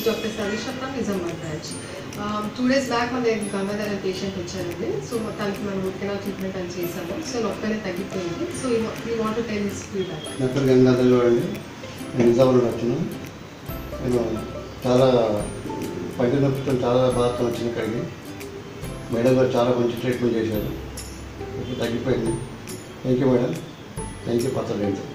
is Dr. Salisha from Nizamabad branch. 2 days back మన Gangadhara patient వచ్చారండి. So మొత్తానికి మనం రూట్ కెనాల్ ట్రీట్మెంట్ అని చేసాము. సో నొప్పనే తగ్గిపోయింది. So we want to tell his feedback. Doctor Gangadhara అండి, నేను నిజామాబాద్ వచ్చాను. నేను చాలా పంటి నొప్పితో చాలా బాధతో వచ్చిన ఇక్కడికి. మేడం గారు చాలా మంచి ట్రీట్మెంట్ చేశారు, తగ్గిపోయింది. Thank you madam, thank you Partha Dental.